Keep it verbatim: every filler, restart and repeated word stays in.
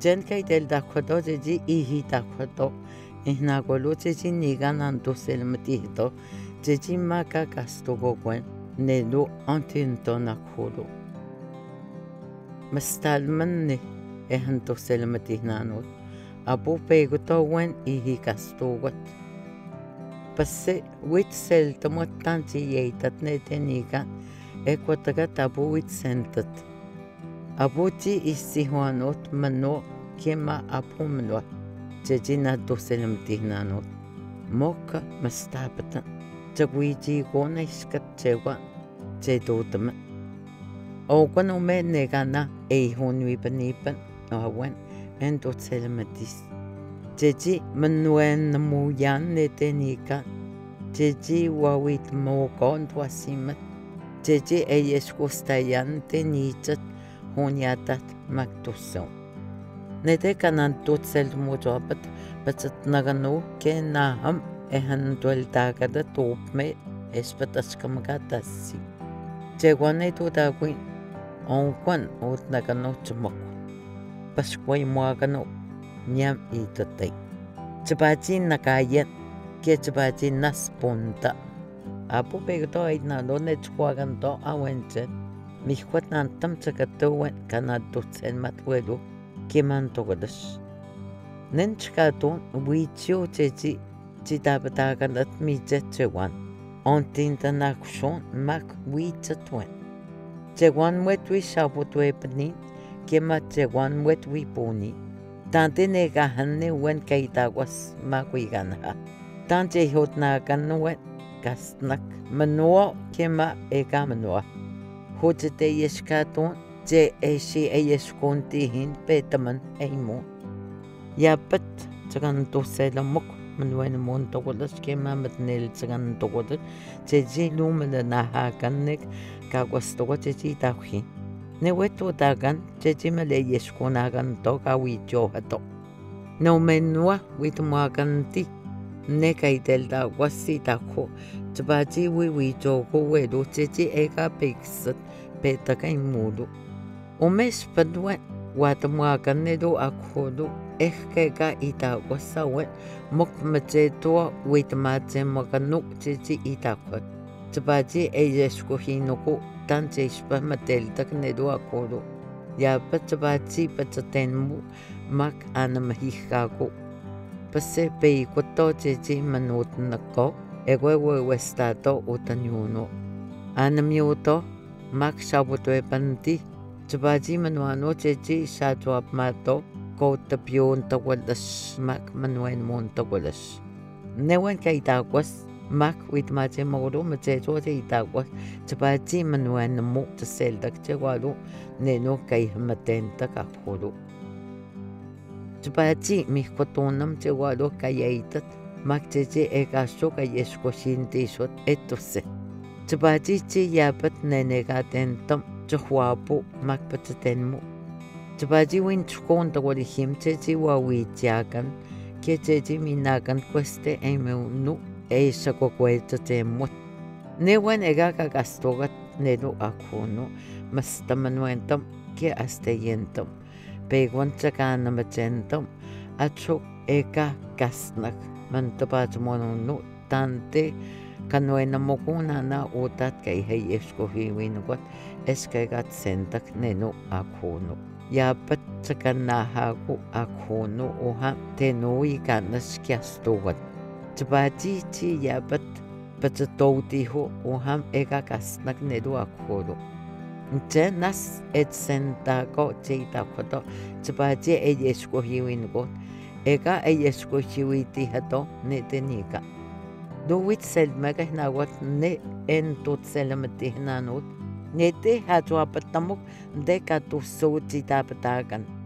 Jen kay del dakwato jeji ihi dakwato. Ihnagolo jeji nigan anto selmatihto. Jeji maka kastogo gwen. Nedo antinto nakholo. Mastalmanni ehanto selmatihnanot. Abu pegoto gwen ihi kastogot. Passe wit sel tomottanti yeitat neteniga. Ekwatagat abu wit sentat. Abuti issihuanot mano kema abu mno. Jejina doselamtihnanot. Moka mastabata. Jagwiji gona iskat jewa. Jedotama. Ogan ume negana eihonwi panipan. Owen en doselamatis. Jeji manuen namuyan neteniga. Jeji wawit mogon dwasimat. Jeji eyeskustayan tenichat. Honiatat maktuso. Nete kanan tutsel mujobat batat nagano ke naham ehan dueltagada topme espataskamagatasi. Jegwane to dagwin onkwan ot nagano chumok. Paskway muagano nyam itote. Chabachi nakayet ke chabachi naspunta. Apo pegto ay na donde chwaganto awenchen. Mihwat nantam chakatowen kanadutsen matwelo keman togodas. Nenchkaton wichio chechi chitabatagan at mijet chewan. Ontinta nakshon mak wichatwen. Chewan wetwi shabutwe panin kemat chewan wetwi poni. Tante negahanne wen kaitawas makwiganha. Tante hotnagan wen kasnak manuo kema ega manuo. Hojete yeshkaton je eshi eyeshkontihin petaman eimo. Yapat tsagan toselamok manwen mon togolas kema matnel tsagan togolas jeji lumana nahakanek kagwastogo jeji tawhi. Neweto dagan jeji male yeshkonagan to kawicho hato. No menua witmuaganti nekaitel da wasi takho. Tbaji wi wi jogo wedo jeji ega pixat petaka imudu. Umes padwen watamuagan nedo akhodo ehkega ita wasawen mok macheto witmache maganuk jeji itakot. Tbaji eyeshko hinoko tan jeshpa mateltak nedo akhodo. Yapa tbaji pachatenmu mak anamahikago. Pase peikoto jeji manot nako. Ewewe westato utanyuno. Anamyoto mak shabutwe panti. Tbaji manuano jeji shadwap mato. Ko tapion tawalas mak manuen mon tawalas. Newen kaitagwas mak witmache moro macheto itagwas. Tbaji manuen mo taseldak chewalo neno kay matenta kakolo. Tbaji mihkotonam chewalo kayaitat. Mak jeje egasho kayeshkoshintisot etose. Tbaji chi yapat nenegatentam chhuapo mak pachatenmo. Tbaji win chkon tawalihim jeji wawichagan ke jeji minagan cueste emeu eisha kokwechatemot. Newen egaka gastogat neno akhono mastamanuentam ke asteyentam. Peguan chakana machentam achok eka gasnak. Mantapat mono tante kanoena mokuna na utat kay hay eskohiwinugot eskagat sentak neno akhono. Yapat sakanahago akhono oha tenoi ganas kiastogat. Tbaji chi yapat pachatoutiho oham ega gasnak nedo akhono. Jenas et sentago cheitakoto tbaji eskohiwinugot. Ega eyeshkochiwiti hato neteniga. Duwit selmega hnawat ne entot selamatinanot. Nete hatwapatamok de katuso chitapatagan.